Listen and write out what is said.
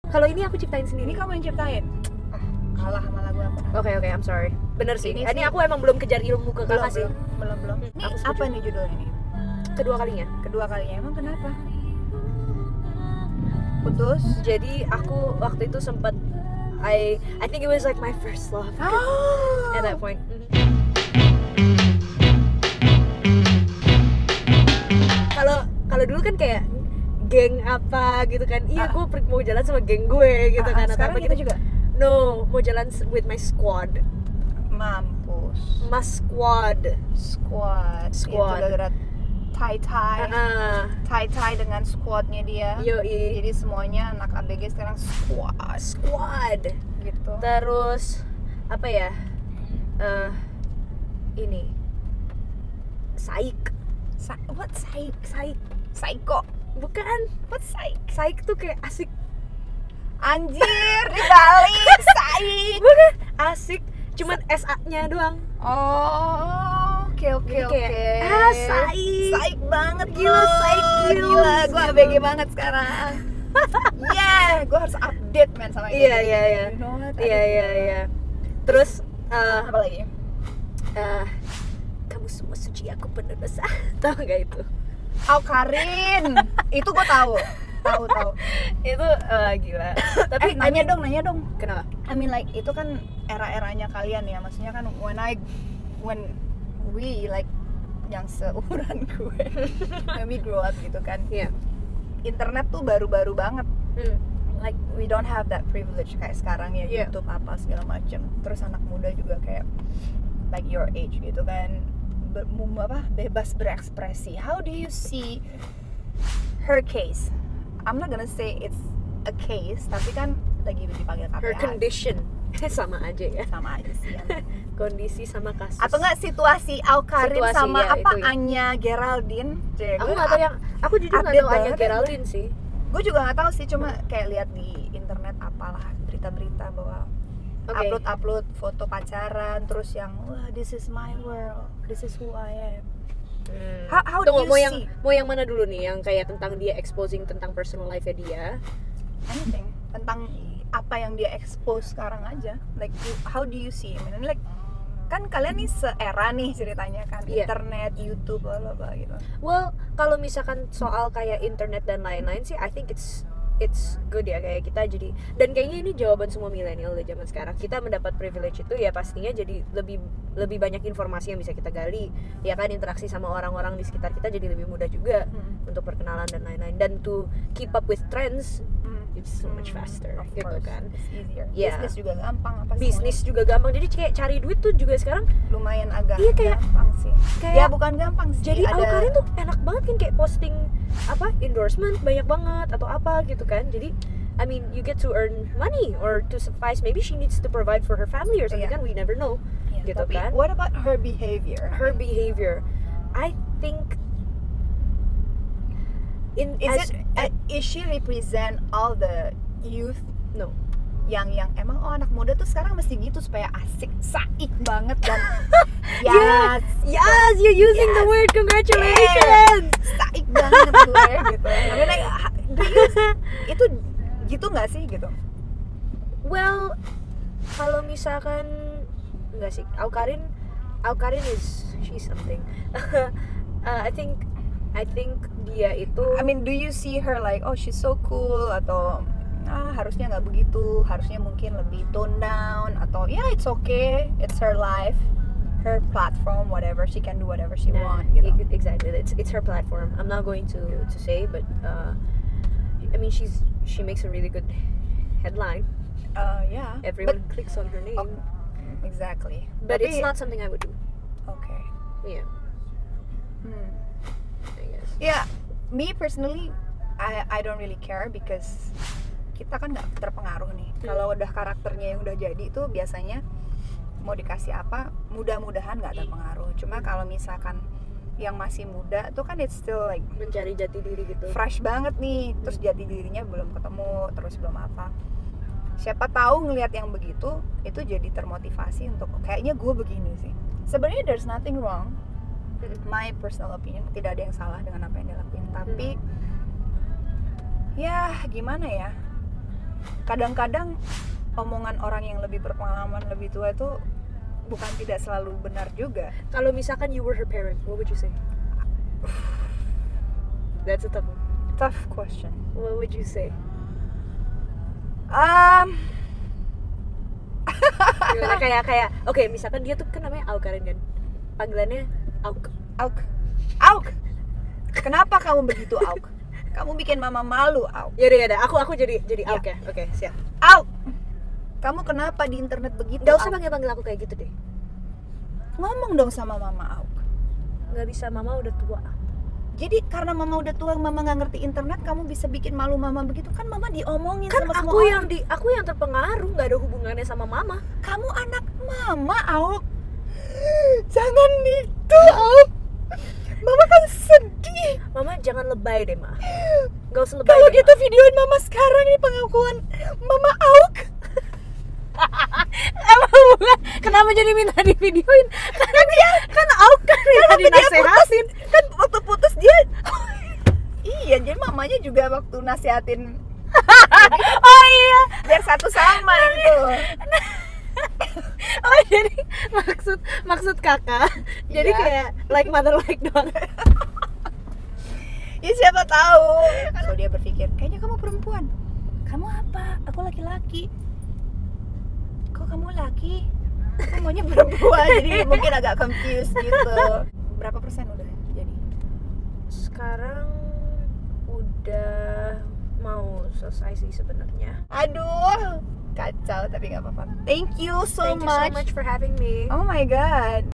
Kalau ini aku ciptain sendiri. Ini kamu yang ciptain. Kalah sama lagu aku. Oke, I'm sorry. Bener sih. Ini Ini sih- aku emang belum kejar ilmu ke kakak sih. Belum. Ini Aku setuju. apa nih judulnya nih? Kedua kalinya. Kedua kalinya, emang kenapa? Putus? Jadi aku waktu itu sempat I think it was like my first love at that point. Kalau dulu kan kayak geng apa gitu kan. Iya, gue mau jalan sama geng gue gitu kan. Sekarang apa kita juga? No, mau jalan with my squad. Mampus. Mas squad. Squad. Itu gara-gara tie dengan squadnya dia. Yoi. Jadi semuanya anak ABG sekarang Squad gitu. Terus apa ya? Ini Saik. What Saik? Saik. Psycho. Bukan. What Saik? Saik tuh kayak asik. Anjir, dibalik Saik. Bukan asik, cuman SA-nya doang. Oh, oke. Saik. Saik banget Gila, Saik Gila, gue ABG banget sekarang. Gue harus update men sama ini. Iya. You know what? Iya. Terus Apa lagi? kamu semua suci, aku penuh dosa. Tahu gak itu? Karin. Itu gue tahu. Itu gila. Tapi Nanya dong. kenapa? I mean like itu kan era-eranya kalian ya. Maksudnya kan when we like yang seumuran gue, when we grow up gitu kan. Iya. Internet tuh baru-baru banget. Like we don't have that privilege kayak sekarang ya, Yeah. YouTube apa segala macam. Terus anak muda juga kayak like your age gitu kan, bebas berekspresi. How do you see her case? I'm not gonna say it's a case, tapi kan lagi dipanggil KPA. Her condition sama aja ya. Sama aja sih ya. Kondisi sama kasus. Atau enggak situasi Karin Situasi, sama ya, apa itu. Anya Geraldine. Aku nggak tahu aku jujur nggak update tahu Anya banget ya. Geraldine sih. Gue juga nggak tahu sih, cuma kayak lihat di internet apalah berita-berita bahwa Oke. upload foto pacaran, terus yang wah this is my world, this is who I am. How do Tunggu, you see mau yang mana dulu nih, yang kayak tentang dia exposing tentang personal life-nya dia? anything tentang apa yang dia expose sekarang aja? Like how do you see? I mean, like kan kalian nih seera nih ceritanya kan, Iya. internet, YouTube, bla bla gitu. Well, kalau misalkan soal kayak internet dan lain-lain sih, I think it's good ya, kayak kita jadi, dan kayaknya ini jawaban semua milenial di zaman sekarang. Kita mendapat privilege itu ya pastinya jadi lebih banyak informasi yang bisa kita gali, ya kan, interaksi sama orang-orang di sekitar kita jadi lebih mudah juga untuk perkenalan dan lain-lain, dan to keep up with trends it's so much faster Of gitu course, kan. it's easier. Yeah. Bisnis juga gampang, apa Bisnis juga gampang, jadi kayak cari duit tuh juga sekarang semuanya lumayan agak Iya, kayak- gampang sih. kayak- Ya bukan gampang sih. jadi Karin tuh enak banget kan, kayak posting apa endorsement banyak banget atau apa gitu kan. Jadi I mean you get to earn money or to suffice, maybe she needs to provide for her family or something, Iya. kan we never know Ya, gitu tapi kan. what about her behavior? Her behavior, I think Is she represent all the youth no. yang emang anak muda tuh sekarang mesti gitu supaya asik, saik banget dan Yes, you're using the Yes. word, congratulations. saik banget gue gitu. I mean, like, itu gitu nggak sih gitu? Well, kalau misalkan enggak sih, Karin she's something. I think dia itu, I mean, do you see her like oh she's so cool, atau harusnya nggak begitu, harusnya mungkin lebih tone down, atau it's okay, it's her life, her platform, whatever, she can do whatever she want gitu. Exactly, it's her platform. I'm not going to say, but I mean she makes a really good headline. Yeah, Everyone clicks on her name. Oh, exactly. But Tapi- it's not something I would do. Okay. Yeah, I guess. Yeah, me personally, I don't really care because kita kan nggak terpengaruh nih. Kalau udah karakternya yang udah jadi tuh biasanya mau dikasih apa, mudah-mudahan nggak terpengaruh. Cuma kalau misalkan yang masih muda tuh kan it's still like Mencari jati diri gitu. fresh banget nih, terus jati dirinya belum ketemu, terus belum apa. Siapa tahu ngelihat yang begitu, itu jadi termotivasi untuk kayaknya gue begini sih. Sebenarnya there's nothing wrong, my personal opinion, tidak ada yang salah dengan apa yang dia lakuin. Tapi ya gimana ya, kadang-kadang omongan orang yang lebih berpengalaman, lebih tua itu bukan tidak selalu benar juga. Kalau misalkan you were her parent, what would you say? That's a tough one. Tough question. What would you say? Gimana, kayak oke, misalkan dia tuh kan namanya Aukarin kan, panggilannya Auk. Auk. Kenapa kamu begitu, Auk? Kamu bikin mama malu, Auk. Yaudah, aku jadi Auk ya. Oke, siap. Auk. Kamu kenapa di internet begitu? Gak usah Auk? panggil aku kayak gitu deh. Ngomong dong sama mama, Auk. Gak bisa, mama udah tua. Jadi karena mama udah tua, mama nggak ngerti internet, kamu bisa bikin malu mama begitu kan? Mama diomongin Kan sama semua aku orang. aku yang terpengaruh, nggak ada hubungannya sama mama. Kamu anak mama, Auk. Jangan gitu, Auk. Mama kan sedih. Mama jangan lebay deh, Ma. Gak usah lebay. Kalau deh, gitu videoin mama sekarang, ini pengakuan mama Auk. Emang bukan? Kenapa jadi minta di videoin? Kan Auk kan minta dinasehatin. Kan waktu putus dia iya, jadi mamanya juga waktu nasihatin Oh iya. biar satu sama gitu. Oh jadi maksud kakak. Jadi Iya. kayak like mother like daughter. Ya siapa tahu. So dia berpikir, kayaknya kamu perempuan. Kamu apa? Aku laki-laki. Kok kamu laki? Aku maunya perempuan. Jadi mungkin agak confused gitu. Berapa persen udah jadi? Sekarang udah mau selesai sih sebenarnya. Aduh, kacau tapi nggak apa-apa. Thank you so Thank you so much for having me. Oh my god.